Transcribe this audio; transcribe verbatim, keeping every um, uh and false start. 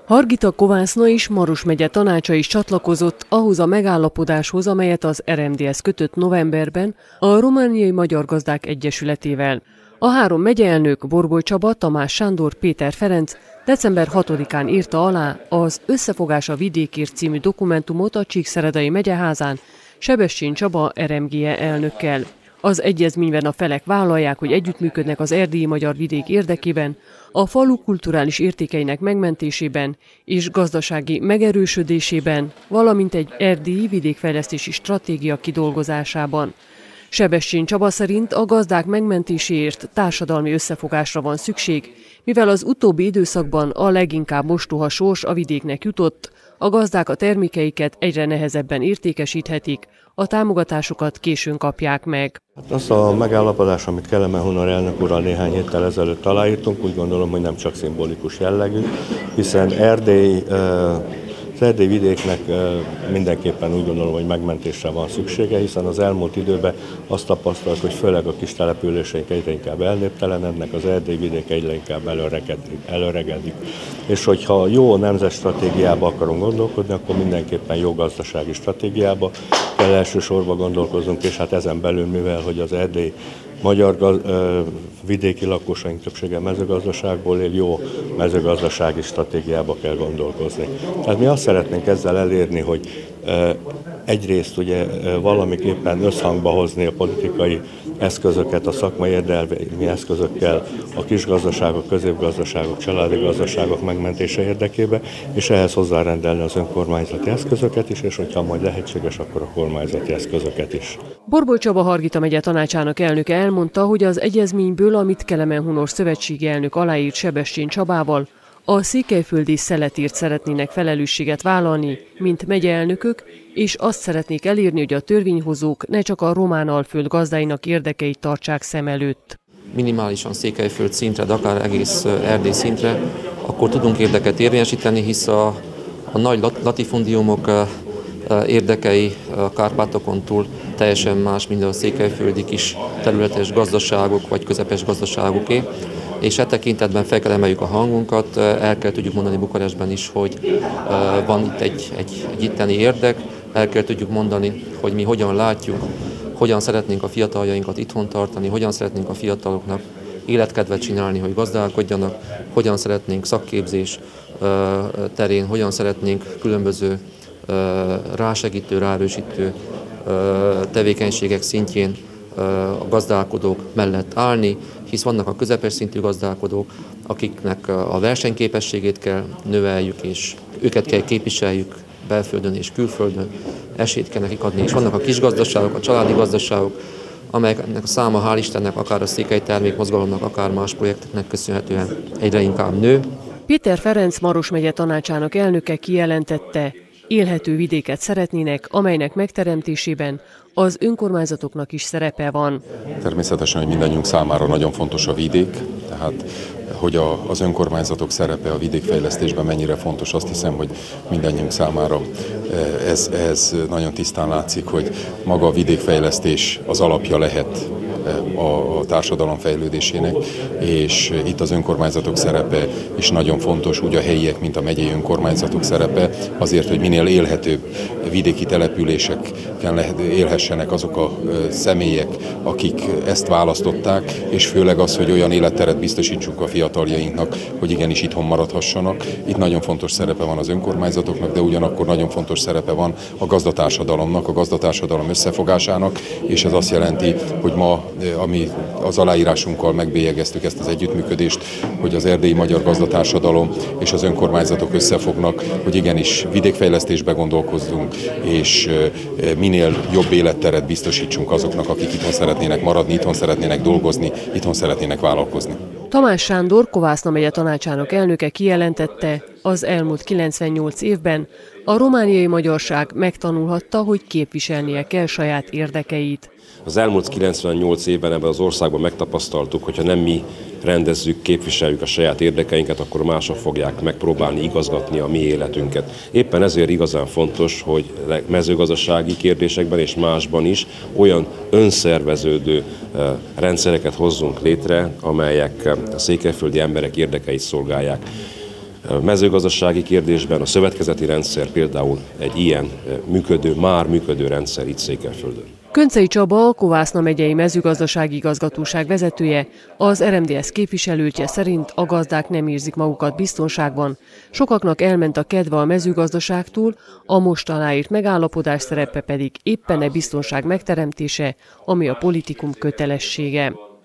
Hargita Kovászna és Maros megye tanácsa is csatlakozott ahhoz a megállapodáshoz, amelyet az er em dé es kötött novemberben a Romániai Magyar Gazdák Egyesületével. A három megyeelnök Borboly Csaba, Tamás Sándor, Péter Ferenc december hatodikán írta alá az Összefogás a vidékért című dokumentumot a Csíkszeredai megyeházán Sebestyén Csaba er em gé e elnökkel. Az egyezményben a felek vállalják, hogy együttműködnek az erdélyi magyar vidék érdekében, a falu kulturális értékeinek megmentésében és gazdasági megerősödésében, valamint egy erdélyi vidékfejlesztési stratégia kidolgozásában. Sebestyén Csaba szerint a gazdák megmentéséért társadalmi összefogásra van szükség, mivel az utóbbi időszakban a leginkább mostoha sors a vidéknek jutott, a gazdák a termékeiket egyre nehezebben értékesíthetik, a támogatásokat későn kapják meg. Az a megállapodás, amit Kelemen Hunor elnök úrral néhány héttel ezelőtt aláírtunk, úgy gondolom, hogy nem csak szimbolikus jellegű, hiszen Erdély, az erdélyi vidéknek mindenképpen úgy gondolom, hogy megmentésre van szüksége, hiszen az elmúlt időben azt tapasztaljuk, hogy főleg a kis településeink egyre inkább elnéptelenednek, az erdélyi vidék egyre inkább előregedik. És hogyha jó nemzetstratégiába akarunk gondolkodni, akkor mindenképpen jó gazdasági stratégiába kell elsősorban gondolkozunk, és hát ezen belül, mivel hogy az erdélyi magyar gaz, ö, vidéki lakósaink többsége mezőgazdaságból él, jó mezőgazdasági stratégiába kell gondolkozni. Tehát mi azt szeretnénk ezzel elérni, hogy ö, egyrészt ugye valamiképpen összhangba hozni a politikai eszközöket a szakmai érdelmi eszközökkel a kisgazdaságok, középgazdaságok, családi gazdaságok megmentése érdekében, és ehhez hozzárendelni az önkormányzati eszközöket is, és hogyha majd lehetséges, akkor a kormányzati eszközöket is. Borboly Csaba Hargita megye tanácsának elnöke elmondta, hogy az egyezményből, amit Kelemen Hunor szövetségi elnök aláírt Sebestyén Csabával, a székelyföldi szeletért szeretnének felelősséget vállalni, mint megyeelnökök, és azt szeretnék elérni, hogy a törvényhozók ne csak a román alföld gazdáinak érdekeit tartsák szem előtt. Minimálisan Székelyföld szintre, de akár egész Erdély szintre, akkor tudunk érdeket érvényesíteni, hisz a, a nagy latifundiumok érdekei a Kárpátokon túl teljesen más, mint a székelyföldi kis területes gazdaságok vagy közepes gazdaságoké. És e tekintetben fel kell emeljük a hangunkat, el kell tudjuk mondani Bukarestben is, hogy van itt egy, egy, egy itteni érdek, el kell tudjuk mondani, hogy mi hogyan látjuk, hogyan szeretnénk a fiataljainkat itthon tartani, hogyan szeretnénk a fiataloknak életkedvet csinálni, hogy gazdálkodjanak, hogyan szeretnénk szakképzés terén, hogyan szeretnénk különböző rásegítő, ráerősítő tevékenységek szintjén a gazdálkodók mellett állni, hisz vannak a közepes szintű gazdálkodók, akiknek a versenyképességét kell növeljük, és őket kell képviseljük belföldön és külföldön, esélyt kell nekik adni, és vannak a kis gazdaságok, a családi gazdaságok, amelyeknek a száma, hál' Istennek, akár a székely termékmozgalomnak, akár más projekteknek köszönhetően egyre inkább nő. Péter Ferenc Maros megye tanácsának elnöke kijelentette, élhető vidéket szeretnének, amelynek megteremtésében az önkormányzatoknak is szerepe van. Természetesen, hogy mindannyiunk számára nagyon fontos a vidék, tehát hogy a, az önkormányzatok szerepe a vidékfejlesztésben mennyire fontos, azt hiszem, hogy mindannyiunk számára ez, ez nagyon tisztán látszik, hogy maga a vidékfejlesztés az alapja lehet a társadalom fejlődésének, és itt az önkormányzatok szerepe is nagyon fontos, úgy a helyiek, mint a megyei önkormányzatok szerepe, azért, hogy minél élhetőbb vidéki településeken élhessenek azok a személyek, akik ezt választották, és főleg az, hogy olyan életteret biztosítsunk a fiataljainknak, hogy igenis itthon maradhassanak. Itt nagyon fontos szerepe van az önkormányzatoknak, de ugyanakkor nagyon fontos szerepe van a gazdatársadalomnak, a gazdatársadalom összefogásának, és ez azt jelenti, hogy ma, ami az aláírásunkkal megbélyegeztük ezt az együttműködést, hogy az erdélyi magyar gazdatársadalom és az önkormányzatok összefognak, hogy igenis vidékfejlesztésbe gondolkozzunk, és minél jobb életteret biztosítsunk azoknak, akik itthon szeretnének maradni, itthon szeretnének dolgozni, itthon szeretnének vállalkozni. Tamás Sándor, Kovászna megye tanácsának elnöke kijelentette, az elmúlt kilencvennyolc évben a romániai magyarság megtanulhatta, hogy képviselnie kell saját érdekeit. Az elmúlt kilencvennyolc évben ebben az országban megtapasztaltuk, hogyha nem mi rendezzük, képviseljük a saját érdekeinket, akkor mások fogják megpróbálni igazgatni a mi életünket. Éppen ezért igazán fontos, hogy mezőgazdasági kérdésekben és másban is olyan önszerveződő rendszereket hozzunk létre, amelyek a székelyföldi emberek érdekeit szolgálják. mezőgazdasági kérdésben a szövetkezeti rendszer például egy ilyen működő, már működő rendszer itt Székelyföldön. Köncei Csaba, Kovászna megyei mezőgazdasági igazgatóság vezetője, az er em dé es képviselőtje szerint a gazdák nem érzik magukat biztonságban. Sokaknak elment a kedve a mezőgazdaságtól, a most aláírt megállapodás szerepe pedig éppen e biztonság megteremtése, ami a politikum kötelessége.